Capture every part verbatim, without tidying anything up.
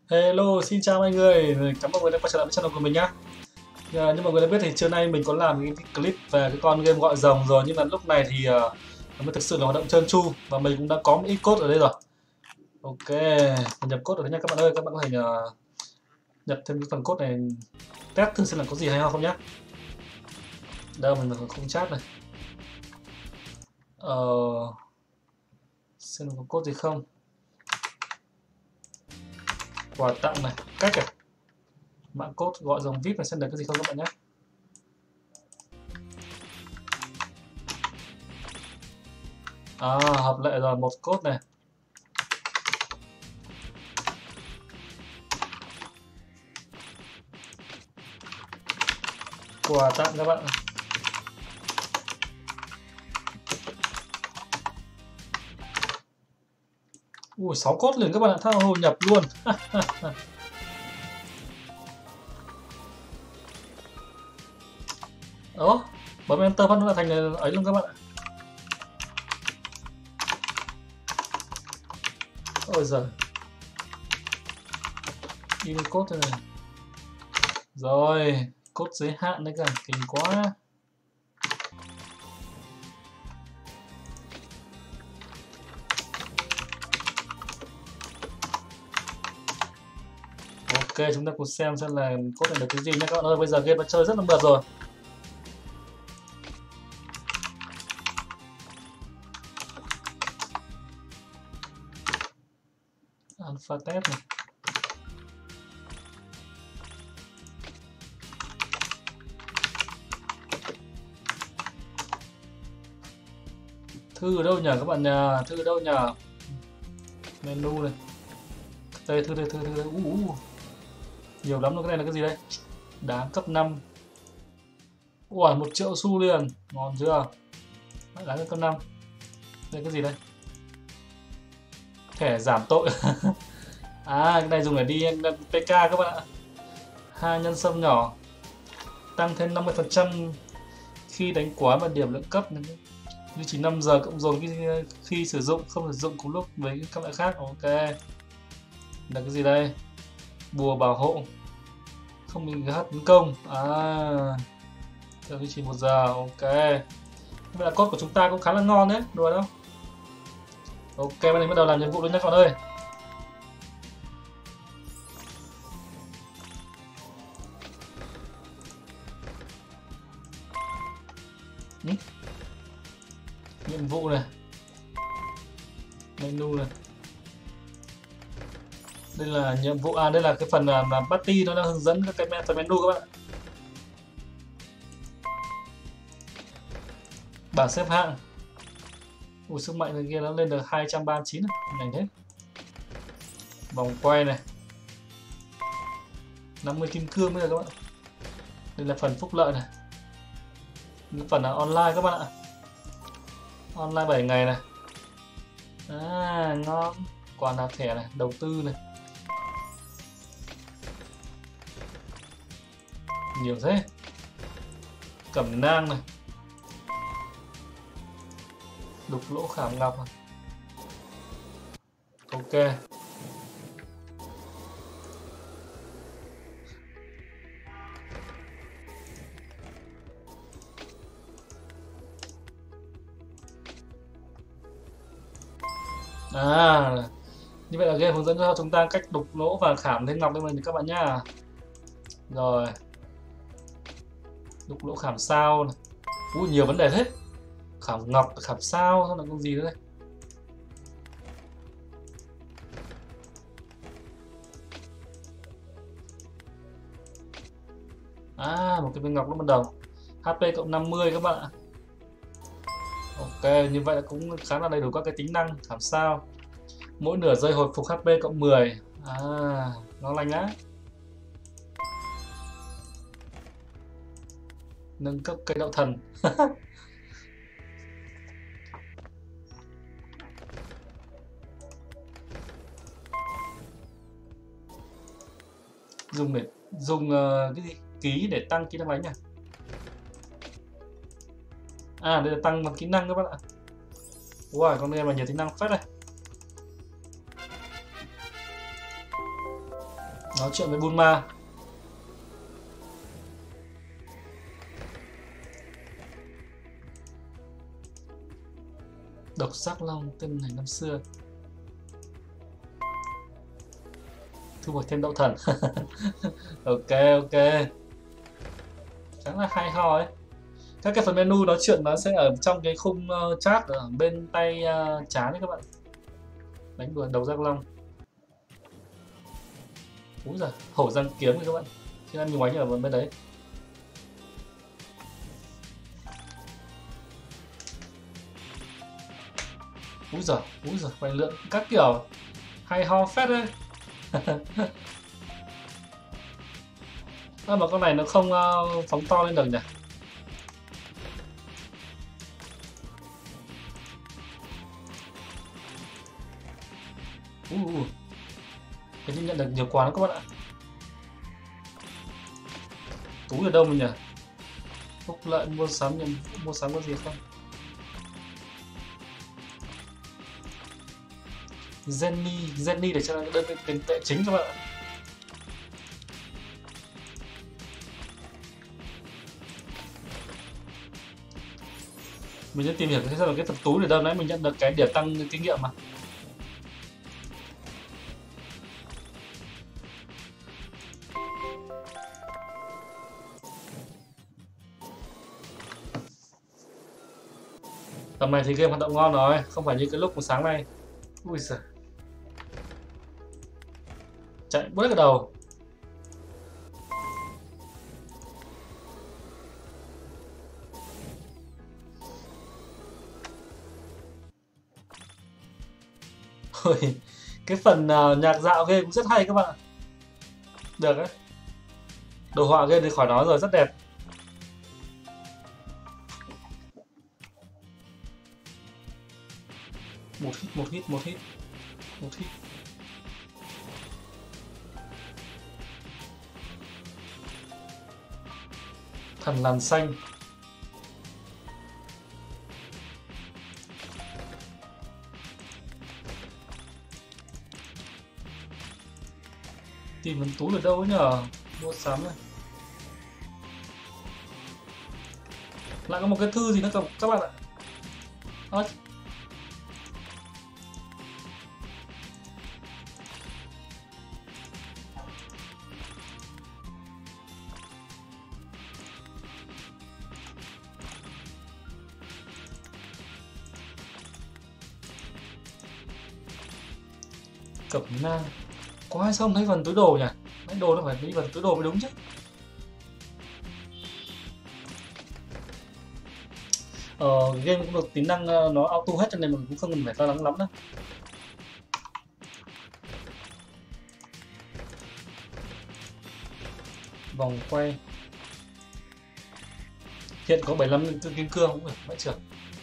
Hello, xin chào mọi người. Cảm ơn mọi người đã quay trở lại với channel của mình nhé. À, như mọi người đã biết thì trưa nay mình có làm cái clip về cái con game gọi rồng rồi, nhưng mà lúc này thì uh, nó mới thực sự là hoạt động trơn tru và mình cũng đã có một ít code ở đây rồi. Ok, mình nhập code ở đây nha các bạn ơi. Các bạn có thể uh, nhập thêm cái phần code này test thử xem là có gì hay ho không nhé. Đâu mình mở không chat này. Ờ, xem có code gì không. Quà tặng này, cách này. Mạng code gọi rồng vê i pê này xem được cái gì không các bạn nhé. À, hợp lệ rồi, một code này. Quà tặng các bạn. Ui, sáu cốt liền các bạn ạ, tha hồ nhập luôn. Đó, bấm enter phát nó là thành ấy luôn các bạn ạ. Ôi giời, in code này. Rồi, code giới hạn đấy cả, kinh quá. Ok, chúng ta cùng xem xem là code này được cái gì nha các bạn ơi. Bây giờ game đã chơi rất là mượt rồi. Alpha test này. Thư ở đâu nhỉ các bạn nhà? Thư ở đâu nhỉ? Menu này. Đây, thư đây, thư thư đây. Uh, uh. Nhiều lắm luôn, cái này là cái gì đây? Đá cấp năm. Ủa, một triệu xu liền. Ngon chưa? Đá cấp năm. Đây cái gì đây? Thẻ giảm tội. À, cái này dùng để đi pê ca các bạn ạ. Hai nhân sâm nhỏ. Tăng thêm năm mươi phần trăm khi đánh quá và điểm lượng cấp. Duy trì năm giờ cộng dồn khi, khi sử dụng, không sử dụng cùng lúc với các loại khác. Ok. Là cái gì đây? Bùa bảo hộ. Không bị giê hát tấn công. À, duy trì một giờ. Ok. Vậy là code của chúng ta cũng khá là ngon đấy, đùa đâu. Ok, bây giờ bắt đầu làm nhiệm vụ luôn nhé các bạn ơi. Ừ? Nhiệm vụ này, menu này, đây là nhiệm vụ, à đây là cái phần làm party, nó đang hướng dẫn các cái phần menu các bạn ạ. Bảng xếp hạng. Ủa, sức mạnh này kia nó lên được hai trăm ba mươi chín này, nhanh thế. Vòng quay này, năm mươi kim cương bây giờ các bạn. Đây là phần phúc lợi này, cái phần là online các bạn ạ. Online bảy ngày này. À, ngon. Quà nạp thẻ này, đầu tư này. Nhiều thế. Cẩm nang này. Đục lỗ khảm ngọc này. Ok. À, như vậy là game hướng dẫn cho chúng ta cách đục lỗ và khảm thêm ngọc đây mình các bạn nhá. Rồi. Đục lỗ khảm sao này. Ui, nhiều vấn đề thế. Khảm ngọc, khảm sao, sao là con gì nữa đây? À, một cái viên ngọc lúc ban đầu. hát pê cộng năm mươi các bạn ạ. Ok, như vậy là cũng khá là đầy đủ các cái tính năng. Khảm sao. Mỗi nửa giây hồi phục hát pê cộng mười. À, nó lành á. Nâng cấp cây đậu thần. Dùng để dùng uh, cái gì? Ký để tăng kỹ năng đánh à? À, đây là tăng bằng kỹ năng các bạn ạ. Wow, con game mà nhiều tính năng phết này. Nói chuyện với Bulma. Độc giác long tên này năm xưa. Thu hoạch thêm đậu thần. Ok ok, khá là hay ho ấy. Các cái phần menu nói chuyện nó sẽ ở trong cái khung uh, chat ở bên tay uh, trái đấy các bạn. Đánh đuổi đầu giác long. Úi giời, hổ răng kiếm rồi các bạn. Chứ em nhìn máy ở bên đấy. Úi giời, úi giời, quay lượn các kiểu hay ho phết đấy. À, mà con này nó không uh, phóng to lên được nhỉ? Uh, uh. Thế nhưng nhận được nhiều quà lắm các bạn ạ. Túi ở đâu mình nhỉ? Phúc lợi mua sắm, nhưng mua sắm có gì không? Jenny, Jenny để cho nó đơn vị tiền tệ chính các bạn ạ. Mình sẽ tìm hiểu cái xem là cái tập túi để đâu nãy mình nhận được cái điểm tăng kinh nghiệm mà. Tầm này thì game hoạt động ngon rồi, không phải như cái lúc một sáng nay. Ui giời, chạy bớt cái đầu. Ôi, cái phần uh, nhạc dạo game cũng rất hay các bạn ạ. Được đấy. Đồ họa game thì khỏi nói rồi, rất đẹp. Một hit, một hit, một hit, một hit. Thần làn xanh. Tìm vấn túi ở đâu ấy nhờ? Mua sắm này. Lại có một cái thư gì nữa các bạn ạ. À, cẩm nang. Có ai không thấy phần túi đồ nhỉ? Mấy đồ nó phải đi phần túi đồ mới đúng chứ. Ờ, game cũng được tính năng nó auto hết cho nên mình cũng không cần phải lo lắng lắm đâu. Vòng quay. Hiện có bảy mươi lăm kim cương cũng được, mãi trưởng.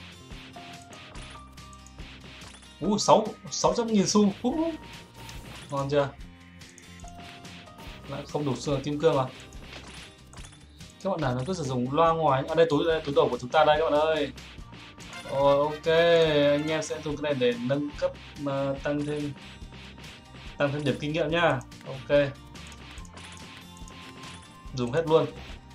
Ú, sáu sáu trăm nghìn xu. Uh, ngon chưa? Lại không đủ xương kim cương à? Các bạn nào nó cứ sử dụng loa ngoài. À đây túi đây, túi đồ của chúng ta đây các bạn ơi. Rồi ok, anh em sẽ dùng cái này để nâng cấp mà tăng thêm tăng thêm điểm kinh nghiệm nha. Ok. Dùng hết luôn.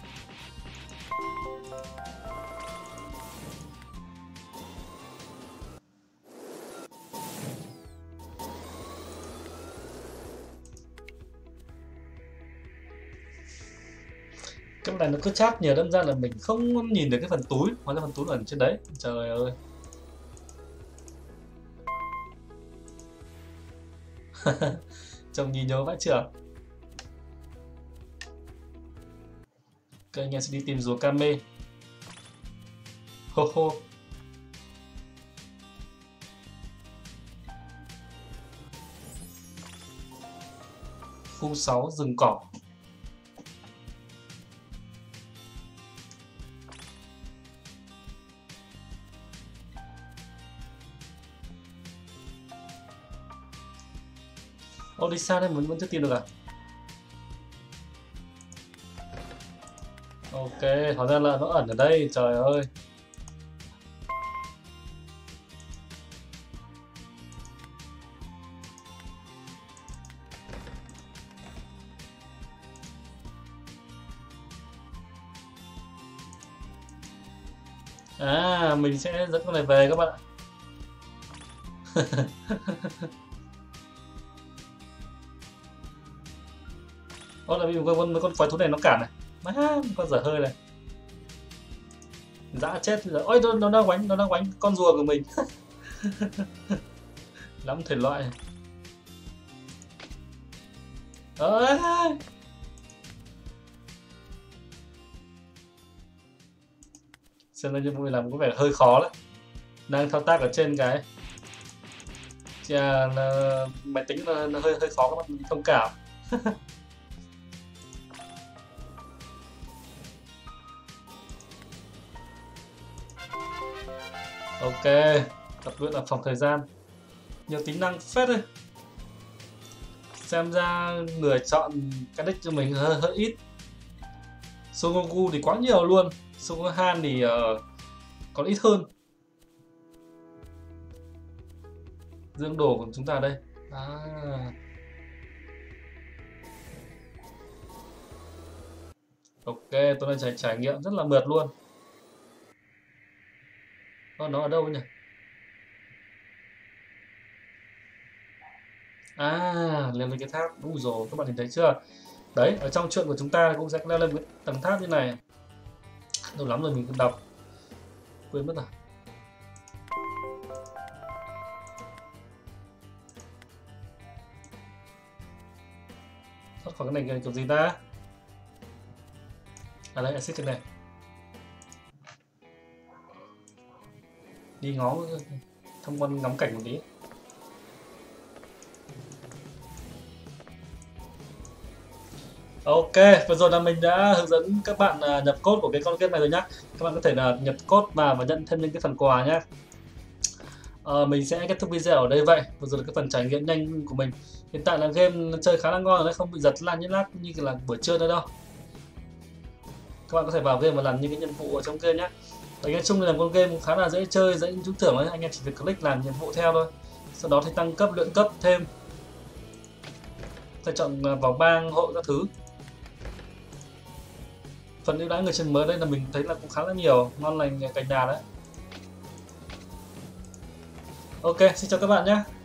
Cái này nó cứ chat nhiều đâm ra là mình không nhìn được cái phần túi, hóa ra phần túi ẩn trên đấy. Trời ơi. Trông nhìn nhớ vãi trưởng. Ok, anh em sẽ đi tìm rùa Kame. Hô hô. Khu sáu rừng cỏ. Ô đi xa đây mình vẫn chưa tìm được à? Ok, hóa ra là nó ẩn ở đây, trời ơi. À, mình sẽ dẫn con này về các bạn ạ. Ô, là bị con mấy con quái thú này nó cản này. Má, con dở hơi này. Dã chết rồi. Ôi, nó, nó đang quánh, nó đang quánh con rùa của mình. Lắm thể loại. Ơi. Xem ra nhiệm vụ này làm có vẻ hơi khó đấy. Đang thao tác ở trên cái Chà, là máy tính là, là hơi hơi khó các bạn thông cảm. Ok, tập luyện ở phòng thời gian, nhiều tính năng phết đấy. Xem ra người chọn cái deck cho mình hơi, hơi ít. Son Goku thì quá nhiều luôn, Son Han thì uh, còn ít hơn. Dương đồ của chúng ta đây. À. Ok, tôi đang trải, trải nghiệm rất là mượt luôn. Nó, nó ở đâu nhỉ? À, lên lên cái tháp. Úi rồi, các bạn nhìn thấy chưa? Đấy, ở trong chuyện của chúng ta cũng sẽ leo lên cái tầng tháp như này. Lâu lắm rồi mình không đọc. Quên mất rồi. Thoát khỏi cái này kiểu gì ta? À đấy, axit trên này. Đi ngó tham quan ngắm cảnh một tí. Ok, vừa rồi là mình đã hướng dẫn các bạn uh, nhập code của cái con game này rồi nhá. Các bạn có thể là nhập code vào và nhận thêm những cái phần quà nhá. Uh, mình sẽ kết thúc video ở đây vậy. Vừa rồi là cái phần trải nghiệm nhanh của mình. Hiện tại là game chơi khá là ngon rồi đấy, không bị giật lan như lát như là buổi trưa nữa đâu. Các bạn có thể vào game và làm những cái nhiệm vụ ở trong game nhé. Đánh nói chung là con game khá là dễ chơi, dễ trúng thưởng đấy, anh em chỉ việc click làm nhiệm vụ theo thôi. Sau đó thì tăng cấp, luyện cấp thêm. Sẽ chọn vào bang, hội các thứ. Phần ưu đãi người chơi mới đây là mình thấy là cũng khá là nhiều, ngon lành cành đà đấy. Ok, xin chào các bạn nhé.